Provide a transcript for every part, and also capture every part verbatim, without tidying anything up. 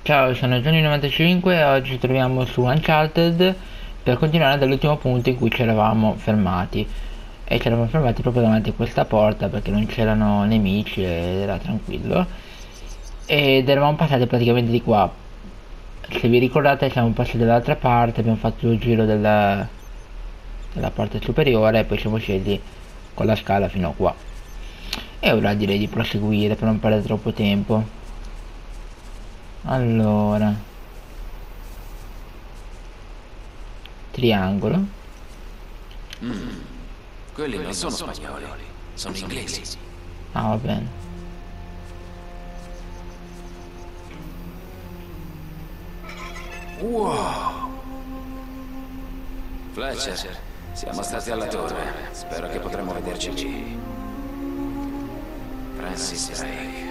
Ciao, sono Johnny novantacinque e oggi ci troviamo su Uncharted per continuare dall'ultimo punto in cui ci eravamo fermati. E ci eravamo fermati proprio davanti a questa porta perché non c'erano nemici ed era tranquillo. Ed eravamo passati praticamente di qua. Se vi ricordate siamo passati dall'altra parte, abbiamo fatto il giro della, della parte superiore e poi siamo scesi con la scala fino a qua. E ora direi di proseguire per non perdere troppo tempo. Allora, triangolo. Quelli non sono spagnoli, sono inglesi. Ah, va bene. Wow! Fletcher, siamo stati alla torre. Spero che potremo vederci lì. Francis Drake.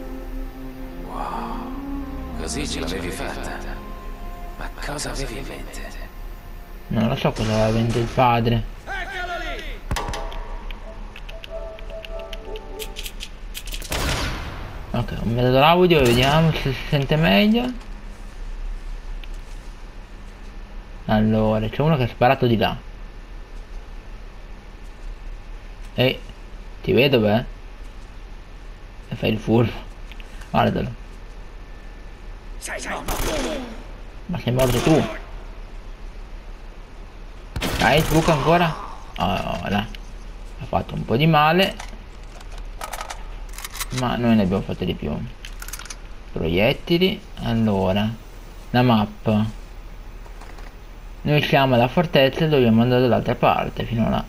Wow. Così ce l'avevi fatta. Ma cosa avevi in mente? Non lo so cosa aveva in mente il padre. Ok, ho messo l'audio, vediamo se si sente meglio. Allora, c'è uno che ha sparato di là. Ehi, ti vedo, beh? E fai il furbo. Guardalo. Ma sei morto tu? Dai, sbuca ancora. Ora. Ha fatto un po' di male. Ma noi ne abbiamo fatto di più. Proiettili. Allora, la mappa. Noi siamo alla fortezza e dobbiamo andare dall'altra parte, fino a là.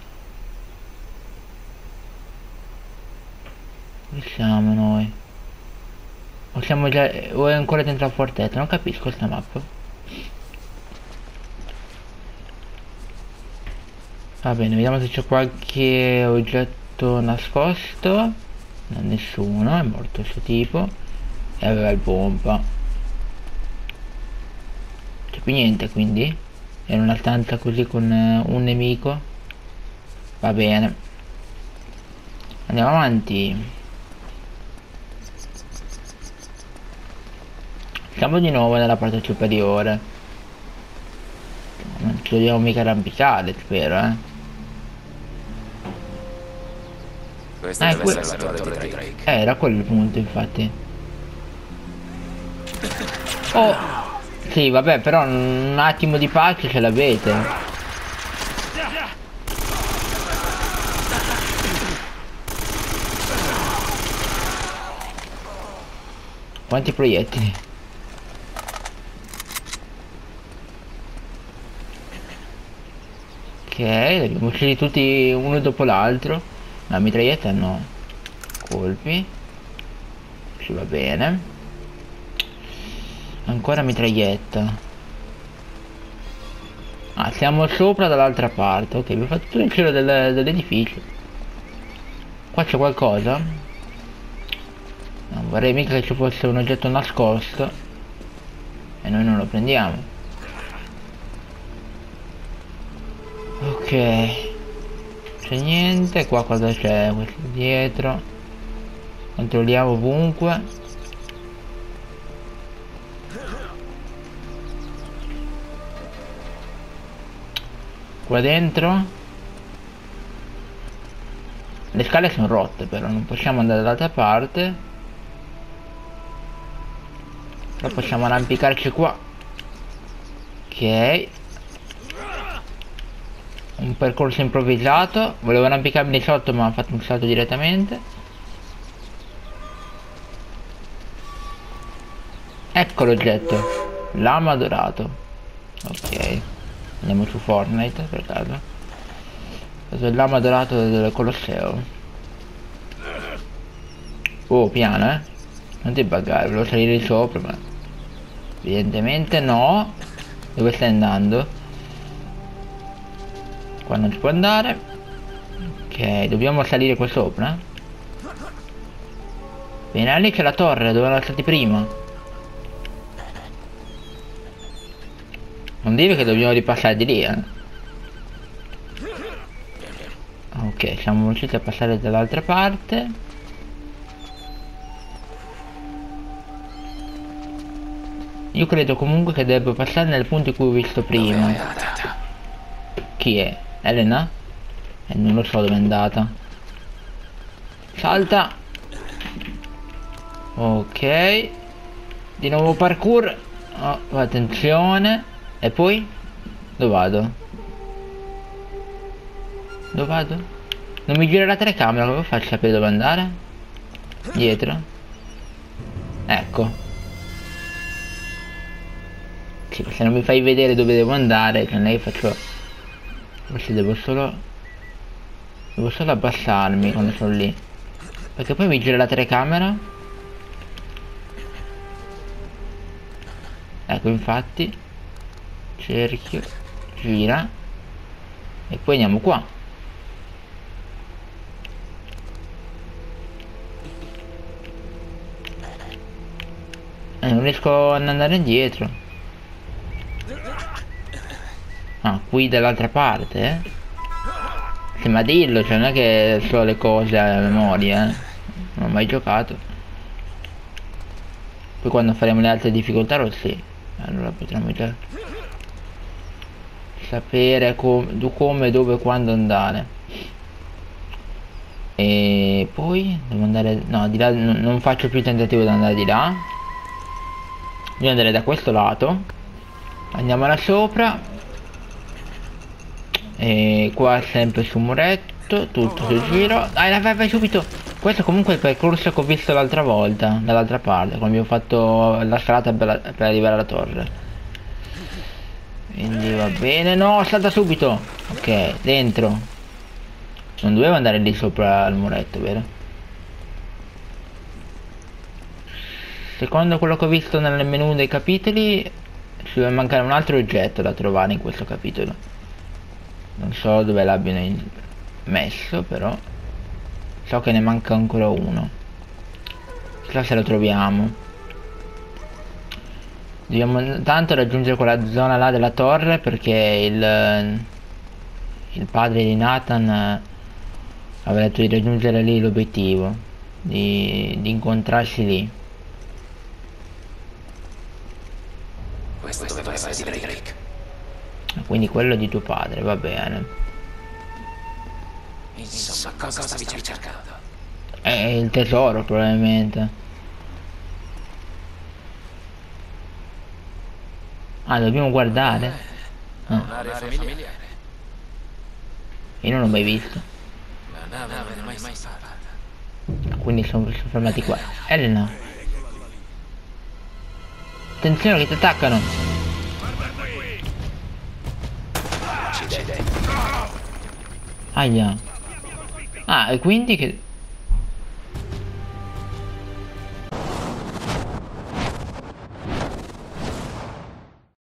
Dove siamo noi? O siamo già... o è ancora dentro la fortezza? Non capisco questa mappa. Va bene, vediamo se c'è qualche oggetto nascosto. Non, nessuno, è morto questo tipo. E aveva il pompa. C'è più niente quindi? Era una stanza così con eh, un nemico. Va bene. Andiamo avanti. Siamo di nuovo nella parte superiore. Non ci dobbiamo mica arrampicare, spero, eh. Questa Eh, deve que- essere la torre di Drake. eh, era quello il punto, infatti. Oh! Sì, vabbè, però un attimo di pace ce l'avete. Quanti proiettili? Ok, li abbiamo uccisi tutti uno dopo l'altro. La mitraglietta no. Colpi. Ci va bene. Ancora mitraglietta. Ah, siamo sopra dall'altra parte. Ok, abbiamo fatto tutto il giro del- dell'edificio. Qua c'è qualcosa? Non vorrei mica che ci fosse un oggetto nascosto. E noi non lo prendiamo. Ok. C'è niente. Qua cosa c'è? Questo dietro. Controlliamo ovunque. Qua dentro le scale sono rotte, però non possiamo andare dall'altra parte. Però possiamo arrampicarci qua. Ok. Un percorso improvvisato. Volevo arrampicarmi di sotto ma ho fatto un salto direttamente. Ecco l'oggetto. Lama dorato. Ok. Andiamo su Fortnite per caso. Questo è il lama dorato del Colosseo. Oh, piano, eh. Non ti buggare, volevo salire di sopra, ma evidentemente no. Dove stai andando? Qua non si può andare. Ok, dobbiamo salire qua sopra. Bene, lì c'è la torre dove erano stati prima. Non dire che dobbiamo ripassare di lì, eh. Ok, siamo riusciti a passare dall'altra parte. Io credo comunque che devo passare nel punto in cui ho visto prima. Chi è? Elena? Eh, non lo so dove è andata. Salta. Ok. Di nuovo parkour. Oh, attenzione. E poi? Dove vado? Dove vado? Non mi gira la telecamera, come faccio a sapere dove andare? Dietro. Ecco. Sì, se non mi fai vedere dove devo andare, che non è che faccio... Forse devo solo... Devo solo abbassarmi quando sono lì. Perché poi mi gira la telecamera. Ecco, infatti. Cerchio. Gira. E poi andiamo qua. E non riesco ad andare indietro. Ah, qui dall'altra parte, eh? Sì, ma dillo, cioè non è che so le cose a memoria, eh? Non ho mai giocato. Poi quando faremo le altre difficoltà lo sì. Allora potremo già sapere com come, dove, quando andare. E poi devo andare... No, di là non faccio più il tentativo di andare di là. Devo andare da questo lato. Andiamo là sopra. E qua sempre sul muretto, tutto sul giro. Dai, vai, vai subito. Questo comunque è il percorso che ho visto l'altra volta, dall'altra parte, quando abbiamo fatto la strada per, la, per arrivare alla torre. Quindi va bene. No, salta subito. Ok, dentro. Non dovevo andare lì sopra il muretto, vero? Secondo quello che ho visto nel menu dei capitoli, ci deve mancare un altro oggetto da trovare in questo capitolo. Non so dove l'abbiano messo, però so che ne manca ancora uno. Chissà se lo troviamo. Dobbiamo tanto raggiungere quella zona là della torre, perché il, il padre di Nathan aveva detto di raggiungere lì l'obiettivo, di, di incontrarsi lì. Questo doveva essere di Drake. Quindi quello di tuo padre, va bene. Insomma, cosa stavi cercando? È il tesoro probabilmente. Ah, dobbiamo guardare. Ah. Un'area familiare. Io non l'ho mai visto. La nave non è mai stata. Quindi sono, sono fermati qua. Elena. Attenzione che ti attaccano. Aia. Ah, e quindi che...